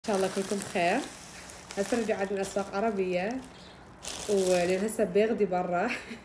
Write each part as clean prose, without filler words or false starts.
ان شاء الله كلكم بخير. هسه رجعت من اسواق عربيه ولان هسه بيغدي برا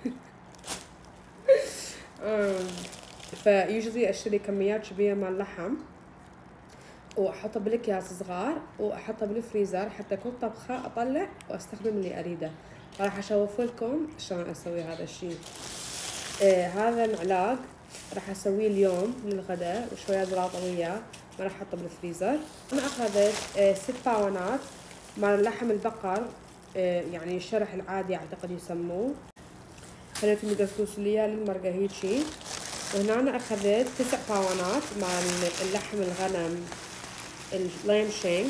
فيوجولي اشتري كميات كبيره من اللحم واحطه بالاكياس صغار واحطه بالفريزر حتى كل طبخه اطلع واستخدم اللي اريده. راح اشوف لكم شلون اسوي هذا الشيء. هذا العلاق راح اسويه اليوم للغداء وشويه زلاطه وياه، ما راح احطه بالفريزر. انا اخذت 6 باونات مال لحم البقر، يعني الشرح العادي اعتقد يسموه، خليتهم يقصقصوا لي للمرقه هيجي. وهنا أنا اخذت 9 باونات مال اللحم الغنم اللام شينك،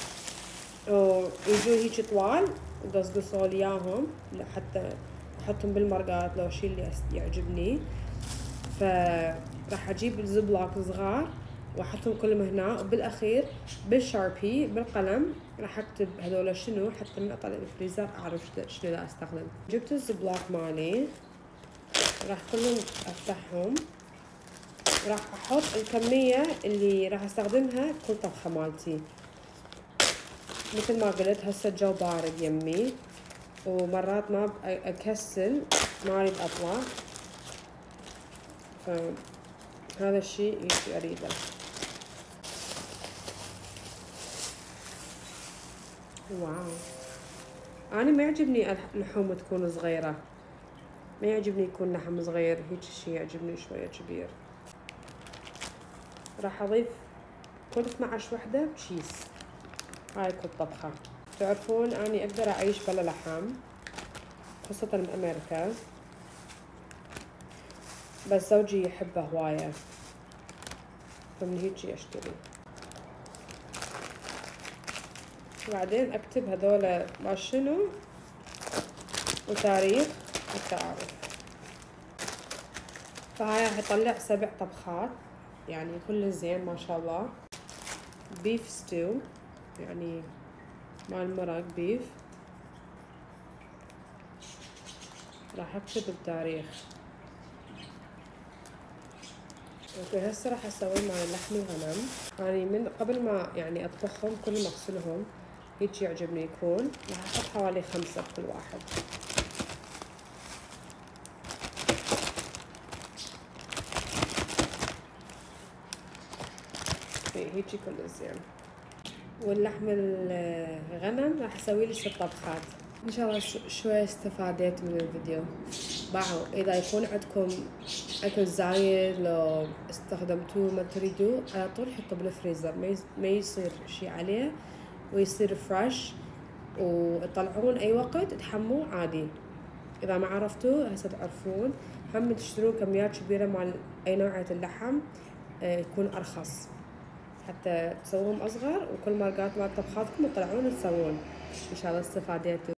ويجوا هيجي طوال وقصقصوا لي اياهم حتى احطهم بالمرقات لو شي اللي يعجبني. فراح اجيب الزبلاك صغار واحطهم كلهم هنا، وبالاخير بالشاربي بالقلم راح اكتب هذول شنو حتى من اطلع الفريزر اعرف شنو لا استخدم. جبت الزبلاك مالي راح كلهم افتحهم، راح احط الكمية اللي راح استخدمها كل طبخة مالتي. مثل ما قلت هسه الجو بارد يمي ومرات ما اكسل ما اريد اطلع، فهذا الشيء اللي اريده. واو، انا ما يعجبني اللحوم تكون صغيره، ما يعجبني يكون لحم صغير، هيك شيء يعجبني شويه كبير. راح اضيف كل 12 وحده بشيس. هاي كل طبخه. تعرفون اني اقدر اعيش بلا لحم خاصه بامريكا، بس زوجي يحبه هوايه فمن هيجي اشتري. وبعدين اكتب هذول ما شنو وتاريخ حتى اعرف. فهاي راح يطلع 7 طبخات يعني كل زين ما شاء الله. بيف ستيو يعني مال مرق بيف، راح اكتب التاريخ. اوكي هسه راح اسوي مال لحم الغنم. يعني من قبل ما يعني اطبخهم كل ما اغسلهم هيك يعجبني يكون. راح احط حوالي 5 بكل واحد. هيجي كل زين. واللحم الغنم راح اسوي لي 6 طبخات. ان شاء الله شوي استفادت من الفيديو. باعوا اذا يكون عندكم اكل زايد لو استخدمتوه ما تريدوه على طول حطوه بالفريزر، ما يصير شي عليه ويصير فريش، وتطلعون اي وقت تحموه عادي. اذا ما عرفتوه هسه تعرفون. هم تشترون كميات كبيره مال اي نوعيه اللحم يكون ارخص حتى تسووهم اصغر، وكل مرقات مال طبخاتكم تطلعون تسوون. ان شاء الله استفادتوا.